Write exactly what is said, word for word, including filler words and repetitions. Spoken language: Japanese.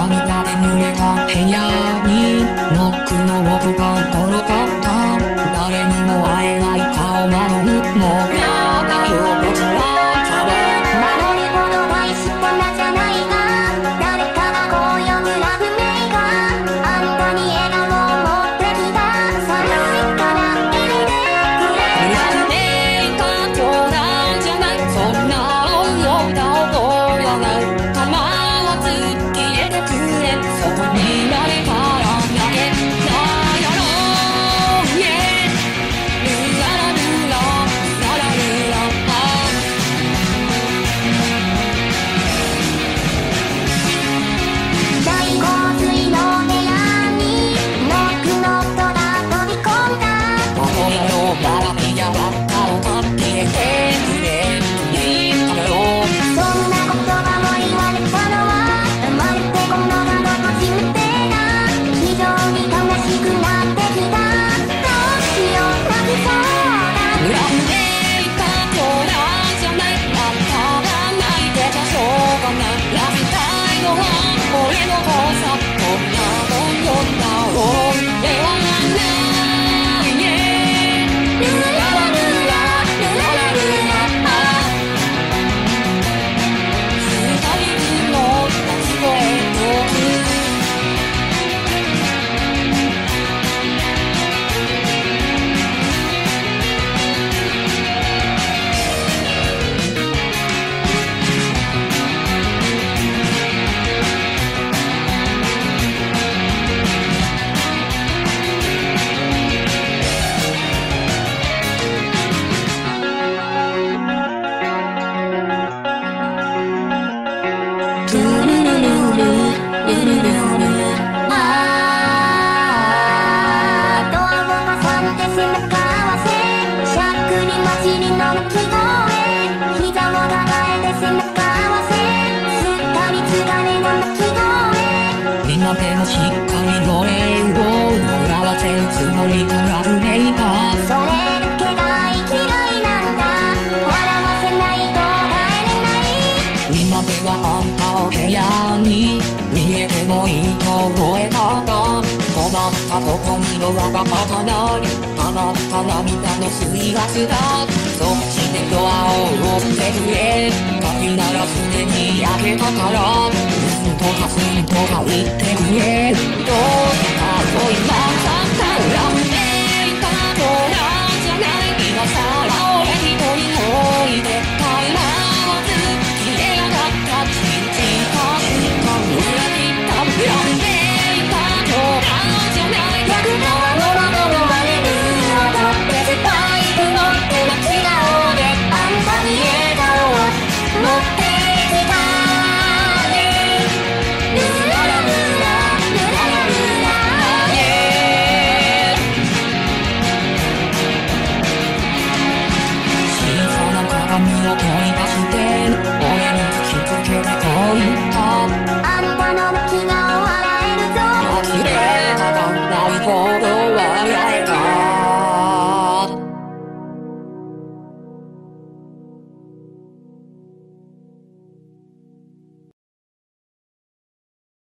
涙で濡れた部屋にノックの音が転がった。誰にも会えない顔なのにもうやだよこちら壁。 守るほど大したなじゃないが、誰かがこう呼ぶラブメイがあんたに笑顔を持ってきた。寒いから入れてくれ。 ラブメイが冗談じゃない、そんなのだ覚えはない。構わず消えてくれ、そこになれたら投げないやろうね。ルララルラララルラ大洪水の部屋にノックの音が飛び込んだ。 この野郎ガラピアばっかを買ってくれいいかめろ。 そんな言葉を言われたのはまるでこの場の初めてだ。非常に悲しくなってきた。どうしよう泣きそうだ。 ラブメイカ冗談じゃない、あんたが泣いてちゃしょうがない。ラブたいのは俺の方さ、こんなもん呼んだ俺はないね。ルララルラルララルラ二人分の泣き声よくルルルルルルルルルあードアを挟んで背中合わせ、しゃっくり混じりの鳴き声。膝を抱えて背中合わせ、すっかり疲れの鳴き声。 みんなでもしっかりの礼を笑わせるつもりかラブメイカー。 それだけが嫌いなんだ。笑わせないと帰れない。 今ではあんたを部屋に逃げてもいいと思えたが、困ったとこにドアが開かない。放った涙の水圧だ。そしてドアを押してくれ。鍵ならすでに開けたからうんとかすんとか言ってくれ。どうしたと今さ